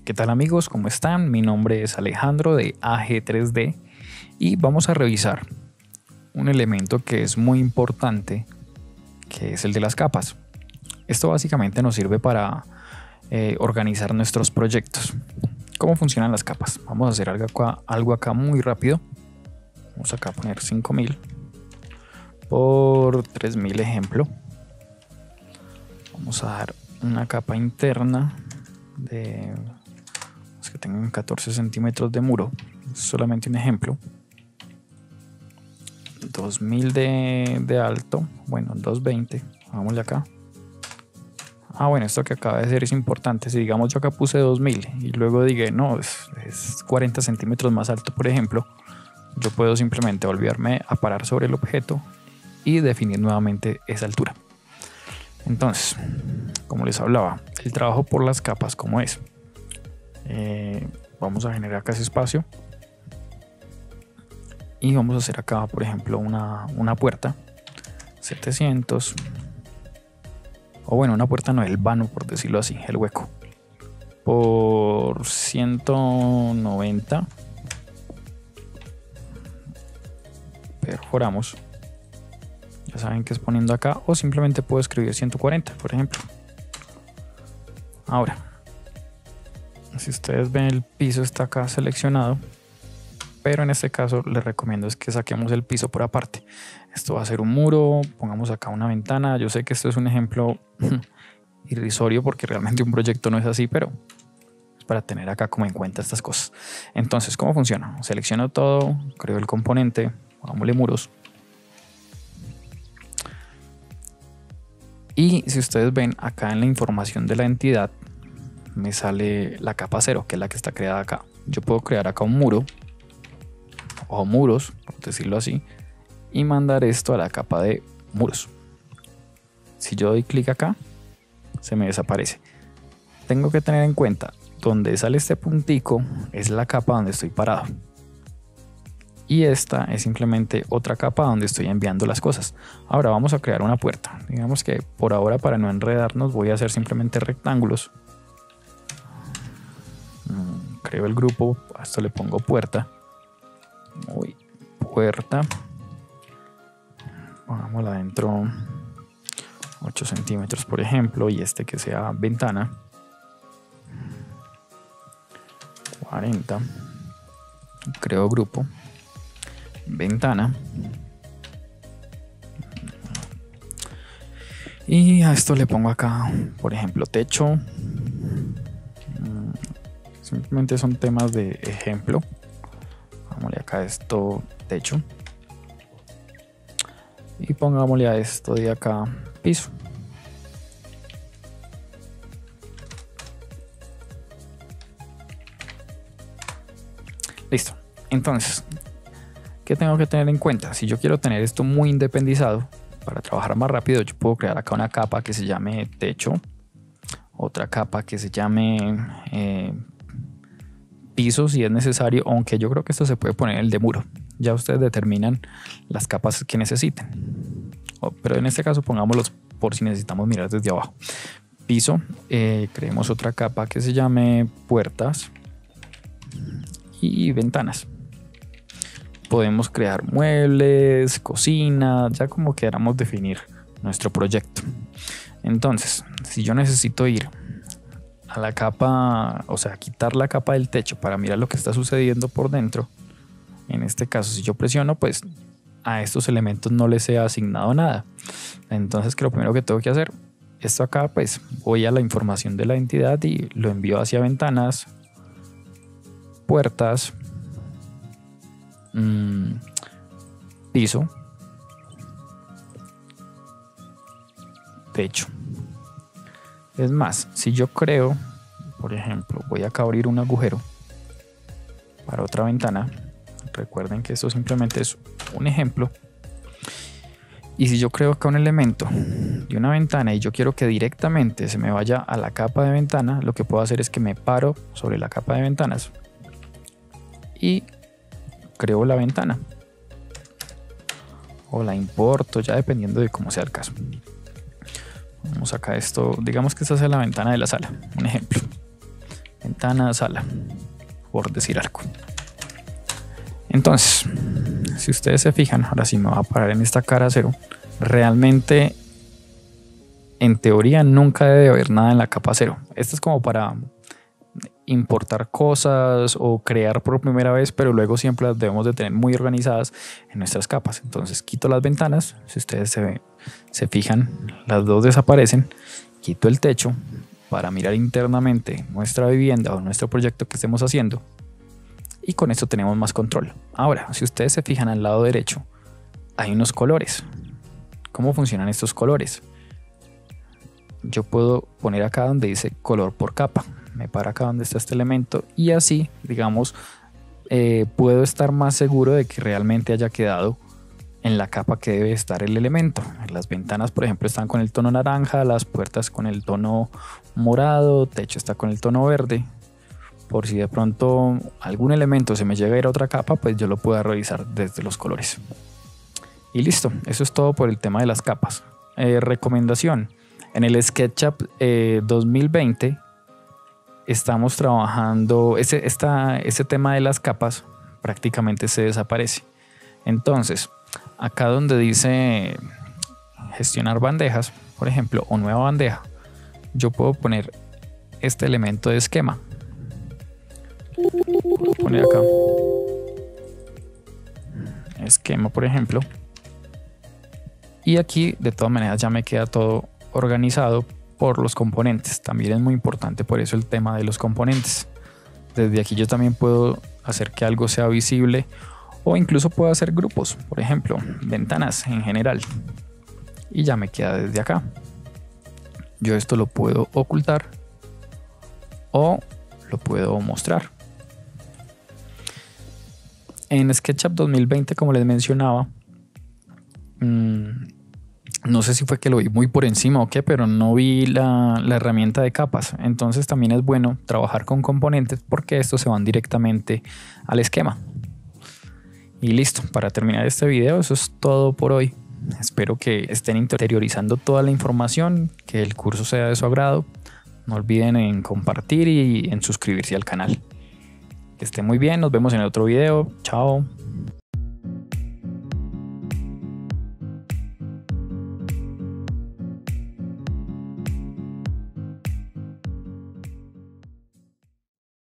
¿Qué tal amigos? ¿Cómo están? Mi nombre es Alejandro de AG3D y vamos a revisar un elemento que es muy importante, que es el de las capas. Esto básicamente nos sirve para organizar nuestros proyectos. ¿Cómo funcionan las capas? Vamos a hacer algo acá muy rápido. Vamos acá a poner 5000 por 3000 ejemplo. Vamos a dar una capa interna de que tengan 14 centímetros de muro, solamente un ejemplo. 2000 de alto, bueno, 220, hagámosle acá. Bueno, esto que acaba de ser es importante. Si digamos yo acá puse 2000 y luego dije no, es 40 centímetros más alto, por ejemplo, yo puedo simplemente volverme a parar sobre el objeto y definir nuevamente esa altura. Entonces, como les hablaba, el trabajo por las capas, ¿cómo es? Vamos a generar acá ese espacio y vamos a hacer acá, por ejemplo, una puerta 700, o bueno, una puerta no, el vano, por decirlo así, el hueco, por 190. Perforamos, ya saben que es poniendo acá, o simplemente puedo escribir 140, por ejemplo. Ahora, si ustedes ven, el piso está acá seleccionado, pero en este caso les recomiendo es que saquemos el piso por aparte. Esto va a ser un muro, pongamos acá una ventana. Yo sé que esto es un ejemplo irrisorio porque realmente un proyecto no es así, pero es para tener acá como en cuenta estas cosas. Entonces, ¿cómo funciona? Selecciono todo, creo el componente, pongámosle muros. Y si ustedes ven acá en la información de la entidad, me sale la capa 0, que es la que está creada acá. Yo puedo crear acá un muro o muros, por decirlo así, y mandar esto a la capa de muros. Si yo doy clic acá, se me desaparece. Tengo que tener en cuenta, donde sale este puntico es la capa donde estoy parado, y esta es simplemente otra capa donde estoy enviando las cosas. Ahora vamos a crear una puerta. Digamos que por ahora, para no enredarnos, voy a hacer simplemente rectángulos. Creo el grupo, a esto le pongo puerta. Puerta. Pongámosla adentro 8 centímetros, por ejemplo, y este que sea ventana 40. Creo grupo, ventana, y a esto le pongo acá, por ejemplo, techo. Simplemente son temas de ejemplo. Pongámosle acá esto techo y pongámosle a esto de acá piso. Listo. Entonces, ¿qué tengo que tener en cuenta? Si yo quiero tener esto muy independizado para trabajar más rápido, yo puedo crear acá una capa que se llame techo, otra capa que se llame piso si es necesario, aunque yo creo que esto se puede poner el de muro. Ya ustedes determinan las capas que necesiten, pero en este caso pongámoslos por si necesitamos mirar desde abajo. Piso, creemos otra capa que se llame puertas y ventanas. Podemos crear muebles, cocina, ya como queramos definir nuestro proyecto. Entonces, si yo necesito ir a la capa, o sea, quitar la capa del techo para mirar lo que está sucediendo por dentro, en este caso, si yo presiono, pues a estos elementos no les he asignado nada. Entonces, que lo primero que tengo que hacer, esto acá, pues voy a la información de la entidad y lo envío hacia ventanas, puertas, piso, techo. Es más, si yo creo, por ejemplo, voy acá a abrir un agujero para otra ventana. Recuerden que esto simplemente es un ejemplo. Y si yo creo acá un elemento de una ventana y yo quiero que directamente se me vaya a la capa de ventana, lo que puedo hacer es que me paro sobre la capa de ventanas y creo la ventana. O la importo, ya dependiendo de cómo sea el caso. Vamos acá esto, digamos que esta es la ventana de la sala, un ejemplo. ventana, sala, por decir algo. Entonces, si ustedes se fijan, ahora sí me voy a parar en esta cara cero. Realmente, en teoría, nunca debe haber nada en la capa cero. Esto es como para importar cosas o crear por primera vez, pero luego siempre las debemos de tener muy organizadas en nuestras capas. Entonces quito las ventanas, si ustedes se fijan, las dos desaparecen. Quito el techo para mirar internamente nuestra vivienda o nuestro proyecto que estemos haciendo, y con esto tenemos más control. Ahora, si ustedes se fijan al lado derecho, hay unos colores. ¿Cómo funcionan estos colores? Yo puedo poner acá donde dice color por capa, me paro acá donde está este elemento, y así, digamos, puedo estar más seguro de que realmente haya quedado en la capa que debe estar el elemento. Las ventanas, por ejemplo, están con el tono naranja, las puertas con el tono morado, techo está con el tono verde. Por si de pronto algún elemento se me llega a ir a otra capa, pues yo lo puedo revisar desde los colores. Y listo, eso es todo por el tema de las capas. Recomendación: en el SketchUp 2020 estamos trabajando, ese tema de las capas prácticamente se desaparece. Entonces, acá donde dice gestionar bandejas, por ejemplo, o nueva bandeja, yo puedo poner este elemento de esquema. Puedo poner acá esquema, por ejemplo, y aquí de todas maneras ya me queda todo organizado por los componentes. También es muy importante por eso el tema de los componentes. Desde aquí yo también puedo hacer que algo sea visible, o incluso puedo hacer grupos, por ejemplo, ventanas en general, y ya me queda desde acá. Yo esto lo puedo ocultar o lo puedo mostrar. En SketchUp 2020, como les mencionaba, no sé si fue que lo vi muy por encima o qué, pero no vi la herramienta de capas. Entonces también es bueno trabajar con componentes, porque estos se van directamente al esquema. Y listo, para terminar este video, eso es todo por hoy. Espero que estén interiorizando toda la información, que el curso sea de su agrado. No olviden en compartir y en suscribirse al canal. Que estén muy bien, nos vemos en el otro video. Chao.